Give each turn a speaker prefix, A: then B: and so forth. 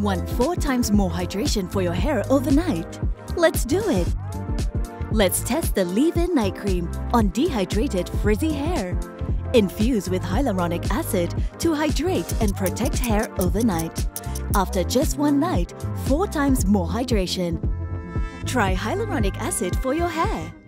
A: Want 4 times more hydration for your hair overnight? Let's do it! Let's test the leave-in night cream on dehydrated frizzy hair. Infused with hyaluronic acid to hydrate and protect hair overnight. After just one night, 4 times more hydration. Try hyaluronic acid for your hair.